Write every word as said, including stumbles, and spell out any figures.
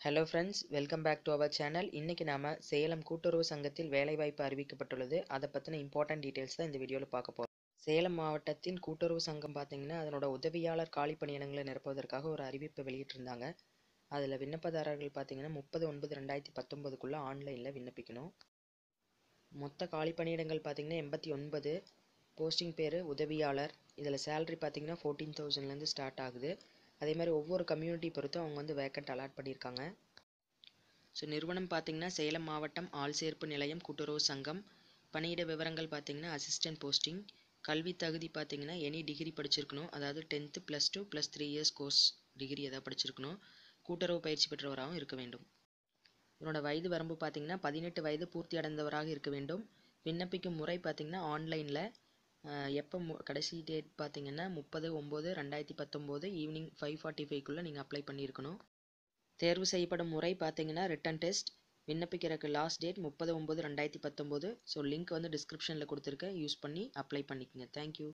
Hello friends, welcome back to our channel. இன்றைக்கி நாம் சேலம் கூட்டுறவு சங்கத்தில் வேலைவாய்ப்பு அறிவிக்கப்பட்டுள்ளது. அதை பற்றின இம்பார்ட்டன்ட் டீட்டெயில்ஸ் தான் இந்த வீடியோவில் பார்க்க போகிறோம். சேலம் மாவட்டத்தின் கூட்டுறவு சங்கம் பார்த்திங்கன்னா அதனோட உதவியாளர் காலி பணியிடங்களை நிரப்புவதற்காக ஒரு அறிவிப்பை வெளியிட்டிருந்தாங்க. அதில் விண்ணப்பதாரர்கள் பார்த்திங்கன்னா முப்பது ஒன்பது ரெண்டாயிரத்தி பத்தொம்போதுக்குள்ளே ஆன்லைனில் விண்ணப்பிக்கணும். மொத்த காலி பணியிடங்கள் பார்த்திங்கன்னா எண்பத்தி ஒன்பது. போஸ்டிங் பேர் உதவியாளர். இதில் சேலரி பார்த்திங்கன்னா ஃபோர்டீன் தௌசண்ட்லேருந்து ஸ்டார்ட் ஆகுது. அதே மாதிரி ஒவ்வொரு கம்யூனிட்டி பொறுத்தும் அவங்க வந்து வேக்கண்ட் அலாட் பண்ணியிருக்காங்க. ஸோ நிறுவனம் பார்த்திங்கன்னா சேலம் மாவட்டம் ஆள் சேர்ப்பு நிலையம் கூட்டுறவு சங்கம். பணியிட விவரங்கள் பார்த்திங்கன்னா அசிஸ்டன்ட் போஸ்டிங். கல்வி தகுதி பார்த்திங்கன்னா எனி டிகிரி படிச்சிருக்கணும். அதாவது tenth plus two plus three years course degree எதாவது படிச்சிருக்கணும். கூட்டுறவு பயிற்சி பெற்றவராகவும் இருக்க வேண்டும். இதனோட வயது வரம்பு பார்த்திங்கன்னா பதினெட்டு வயது பூர்த்தி அடைந்தவராக இருக்க வேண்டும். விண்ணப்பிக்கும் முறை பார்த்திங்கன்னா ஆன்லைனில். எப்போ மு கடைசி டேட் பார்த்திங்கன்னா முப்பது ஒம்பது ரெண்டாயிரத்தி பத்தொம்போது ஈவினிங் ஃபைவ் ஃபார்ட்டி ஃபைவ்க்குள்ளே நீங்கள் அப்ளை பண்ணியிருக்கணும். தேர்வு செய்யப்படும் முறை பார்த்திங்கன்னா ரிட்டன் டெஸ்ட். விண்ணப்பிக்கிறதுக்கு லாஸ்ட் டேட் முப்பது ஒம்பது ரெண்டாயிரத்தி பத்தொம்போது. ஸோ லிங்க் வந்து டிஸ்கிரிப்ஷனில் கொடுத்துருக்கேன். யூஸ் பண்ணி அப்ளை பண்ணிக்கோங்க. தேங்க்யூ.